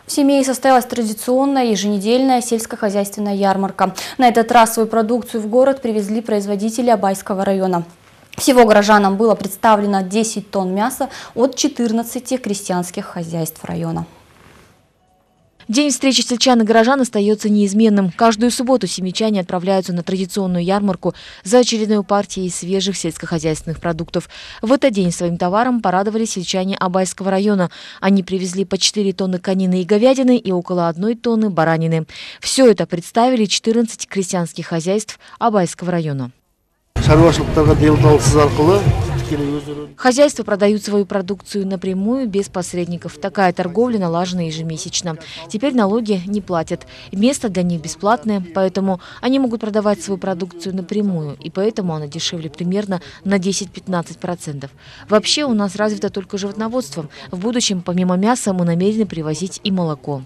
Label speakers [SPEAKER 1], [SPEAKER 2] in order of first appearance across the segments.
[SPEAKER 1] В Семее состоялась традиционная еженедельная сельскохозяйственная ярмарка. На этот раз свою продукцию в город привезли производители Абайского района. Всего горожанам было представлено 10 тонн мяса от 14 крестьянских хозяйств района.
[SPEAKER 2] День встречи сельчан и горожан остается неизменным. Каждую субботу семичане отправляются на традиционную ярмарку за очередной партией свежих сельскохозяйственных продуктов. В этот день своим товаром порадовали сельчане Абайского района. Они привезли по 4 тонны конины и говядины и около 1 тонны баранины. Все это представили 14 крестьянских хозяйств Абайского района. Хозяйства продают свою продукцию напрямую, без посредников. Такая торговля налажена ежемесячно. Теперь налоги не платят. Место для них бесплатное, поэтому они могут продавать свою продукцию напрямую. И поэтому она дешевле примерно на 10-15%. Вообще у нас развито только животноводство. В будущем помимо мяса мы намерены привозить и молоко.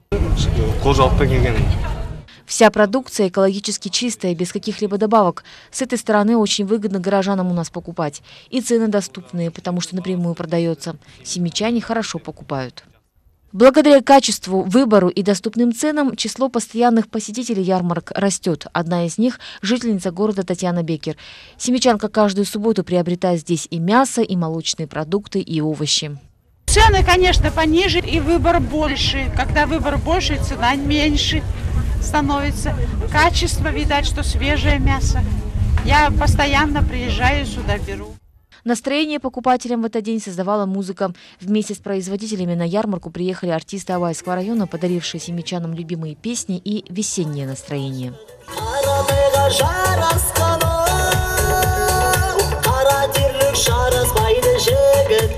[SPEAKER 2] Вся продукция экологически чистая, без каких-либо добавок. С этой стороны очень выгодно горожанам у нас покупать. И цены доступные, потому что напрямую продается. Семичане хорошо покупают. Благодаря качеству, выбору и доступным ценам число постоянных посетителей ярмарок растет. Одна из них – жительница города Татьяна Бекер. Семичанка каждую субботу приобретает здесь и мясо, и молочные продукты, и овощи.
[SPEAKER 3] Цены, конечно, пониже, и выбор больше. Когда выбор больше, цена меньше становится. Качество, видать, что свежее мясо. Я постоянно приезжаю сюда, беру.
[SPEAKER 2] Настроение покупателям в этот день создавала музыка. Вместе с производителями на ярмарку приехали артисты Абайского района, подарившие семичанам любимые песни и весеннее настроение.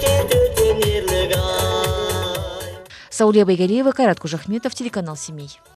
[SPEAKER 2] Саулия Байгалиева, Кайрат Кужахметов, телеканал «Семей».